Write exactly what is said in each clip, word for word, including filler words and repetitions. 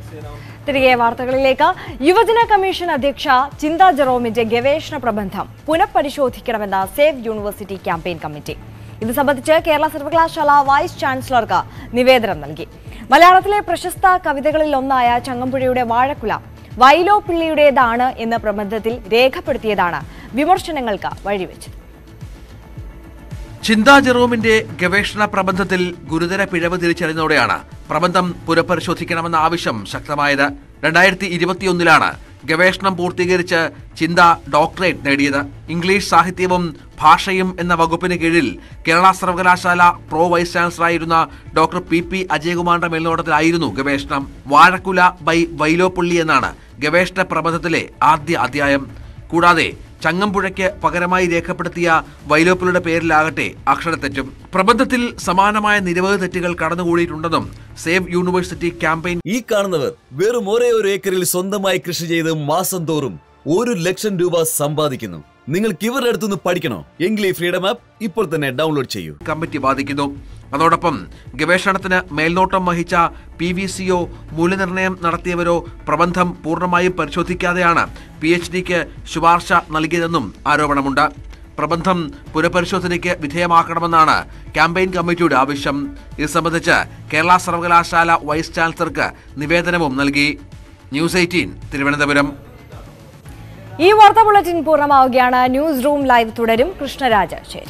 തിരികെ വാർത്തകളിലേക്ക്. യുവജന കമ്മീഷൻ അധ്യക്ഷ ചിന്ത ജെറോമിന്റെ ഗവേഷണ പ്രബന്ധം പുനഃപരിശോധിക്കണമെന്ന സേവ് യൂണിവേഴ്സിറ്റി ക്യാമ്പയിൻ കമ്മിറ്റി. ഇത് സംബന്ധിച്ച് കേരള സർവകലാശാല വൈസ് ചാൻസലർക്ക് നിവേദനം നൽകി. മലയാളത്തിലെ പ്രശസ്ത കവിതകളിൽ ഒന്നായ ചങ്ങമ്പുഴയുടെ വാഴക്കുല വൈലോപ്പിള്ളിയുടേതാണ് എന്ന പ്രബന്ധത്തിൽ രേഖപ്പെടുത്തിയതാണ് വിമർശനങ്ങൾക്ക് വഴിവെച്ചത്. ചിന്ത ജെറോമിന്റെ ഗവേഷണ പ്രബന്ധത്തിൽ ഗുരുതര പിഴവ് തിരിച്ചറിഞ്ഞതോടെയാണ് പ്രബന്ധം പുനഃപരിശോധിക്കണമെന്ന ആവശ്യം ശക്തമായത്. രണ്ടായിരത്തി ഇരുപത്തിയൊന്നിലാണ് ഗവേഷണം പൂർത്തീകരിച്ച് ചിന്ത ഡോക്ടറേറ്റ് നേടിയത്. ഇംഗ്ലീഷ് സാഹിത്യവും ഭാഷയും എന്ന വകുപ്പിന് കീഴിൽ കേരള സർവകലാശാല പ്രോ വൈസ് ചാൻസലറായിരുന്ന ഡോക്ടർ പി പി അജയകുമാറിന്റെ മേൽനോട്ടത്തിലായിരുന്നു ഗവേഷണം. വാഴക്കുല ബൈ വൈലോപ്പള്ളി എന്നാണ് ഗവേഷണ പ്രബന്ധത്തിലെ ആദ്യ അധ്യായം. കൂടാതെ ചങ്ങമ്പുഴയ്ക്ക് പകരമായി രേഖപ്പെടുത്തിയ വൈലോപ്പിളിയുടെ പേരിലാകട്ടെ അക്ഷരത്തെറ്റും. പ്രബന്ധത്തിൽ സമാനമായ നിരവധി തെറ്റുകൾ കടന്നുകൂടിയിട്ടുണ്ടെന്നും സേവ് യൂണിവേഴ്സിറ്റി ക്യാമ്പയിൻ ഈ കാണുന്നവർ വെറും ഒരേ ഒരു ഏക്കറിൽ സ്വന്തമായി കൃഷി ചെയ്ത് മാസം തോറും ഒരു ലക്ഷം രൂപ സമ്പാദിക്കുന്നു. നിങ്ങൾക്ക് ഇവരുടെ അടുത്തുനിന്ന് പഠിക്കണോ? എങ്കിൽ ഈ ഫ്രീഡം ആപ്പ് ഇപ്പോൾ തന്നെ ഡൗൺലോഡ് ചെയ്യൂ. കമ്മിറ്റി ബാധിക്കുന്നു. അതോടൊപ്പം ഗവേഷണത്തിന് മേൽനോട്ടം വഹിച്ച പി വി സിയോ മൂല്യനിർണ്ണയം നടത്തിയവരോ പ്രബന്ധം പൂർണ്ണമായും പരിശോധിക്കാതെയാണ് പി എച്ച് ഡിക്ക് ശുപാർശ നൽകിയതെന്നും ആരോപണമുണ്ട്. പ്രബന്ധം പുനഃപരിശോധനയ്ക്ക് വിധേയമാക്കണമെന്നാണ് ക്യാമ്പയിൻ കമ്മിറ്റിയുടെ ആവശ്യം. ഇത് സംബന്ധിച്ച് കേരള സർവകലാശാല വൈസ് ചാൻസലർക്ക് നിവേദനവും നൽകി. News eighteen Thiruvananthapuram. ഈ വാർത്താ ബുള്ളറ്റിൻ പൂർണ്ണമാവുകയാണ്. ന്യൂസ് റൂം ലൈവ് തുടരും. കൃഷ്ണരാജ് ചേരും.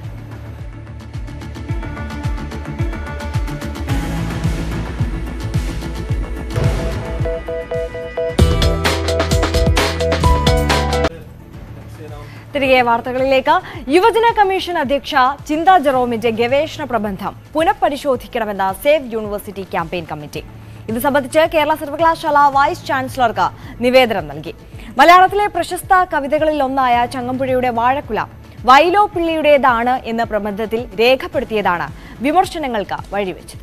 തിരികെ വാർത്തകളിലേക്ക്. യുവജന കമ്മീഷൻ അധ്യക്ഷ ചിന്ത ജെറോമിന്റെ ഗവേഷണ പ്രബന്ധം പുനഃപരിശോധിക്കണമെന്ന സേവ് യൂണിവേഴ്സിറ്റി ക്യാമ്പയിൻ കമ്മിറ്റി. ഇത് സംബന്ധിച്ച് കേരള സർവകലാശാല വൈസ് ചാൻസലർക്ക് നിവേദനം നൽകി. മലയാളത്തിലെ പ്രശസ്ത കവിതകളിൽ ഒന്നായ ചങ്ങമ്പുഴയുടെ വാഴക്കുല വൈലോപ്പിള്ളിയുടേതാണ് എന്ന പ്രബന്ധത്തിൽ രേഖപ്പെടുത്തിയതാണ് വിമർശനങ്ങൾക്ക് വഴിവെച്ചത്.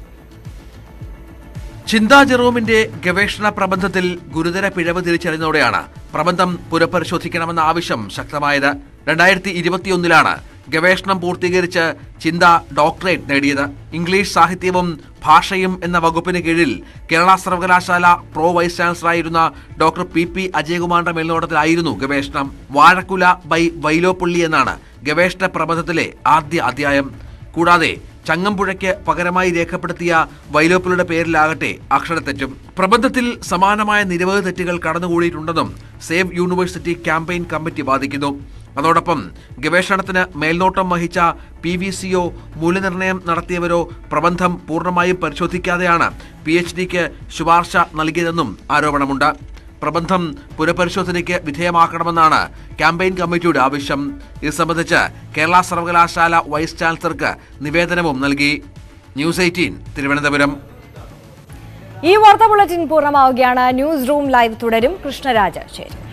ചിന്ത ജെറോമിന്റെ ഗവേഷണ പ്രബന്ധത്തിൽ ഗുരുതര പിഴവ് തിരിച്ചറിഞ്ഞതോടെയാണ് പ്രബന്ധം പുനഃപരിശോധിക്കണമെന്ന ആവശ്യം ശക്തമായത്. രണ്ടായിരത്തി ഇരുപത്തിയൊന്നിലാണ് ഗവേഷണം പൂർത്തീകരിച്ച് ചിന്ത ഡോക്ടറേറ്റ് നേടിയത്. ഇംഗ്ലീഷ് സാഹിത്യവും ഭാഷയും എന്ന വകുപ്പിന് കീഴിൽ കേരള സർവകലാശാല പ്രോ വൈസ് ചാൻസലറായിരുന്ന ഡോക്ടർ പി പി അജയകുമാറിന്റെ മേൽനോട്ടത്തിലായിരുന്നു ഗവേഷണം. വാഴക്കുല ബൈ വൈലോപ്പള്ളി എന്നാണ് ഗവേഷണ പ്രബന്ധത്തിലെ ആദ്യ അധ്യായം. കൂടാതെ ചങ്ങമ്പുഴയ്ക്ക് പകരമായി രേഖപ്പെടുത്തിയ വൈലോപ്പിളിയുടെ പേരിലാകട്ടെ അക്ഷരത്തെറ്റും. പ്രബന്ധത്തിൽ സമാനമായ നിരവധി തെറ്റുകൾ കടന്നുകൂടിയിട്ടുണ്ടെന്നും സേവ് യൂണിവേഴ്സിറ്റി ക്യാമ്പയിൻ കമ്മിറ്റി ബാധിക്കുന്നു. അതോടൊപ്പം ഗവേഷണത്തിന് മേൽനോട്ടം വഹിച്ച പി വി സിയോ മൂല്യനിർണ്ണയം നടത്തിയവരോ പ്രബന്ധം പൂർണ്ണമായും പരിശോധിക്കാതെയാണ് പി എച്ച് ഡിക്ക് ശുപാർശ നൽകിയതെന്നും ആരോപണമുണ്ട്. പ്രബന്ധം പുനഃപരിശോധനയ്ക്ക് വിധേയമാക്കണമെന്നാണ് ക്യാമ്പയിൻ കമ്മിറ്റിയുടെ ആവശ്യം. ഇത് സംബന്ധിച്ച് കേരള സർവകലാശാല വൈസ് ചാൻസലർക്ക് നിവേദനവും നൽകി. News eighteen Thiruvananthapuram. ഈ വാർത്താ ബുള്ളറ്റിൻ പൂർണ്ണമാവുകയാണ്. ന്യൂസ് റൂം ലൈവ് തുടരും. കൃഷ്ണരാജ് ചേരും.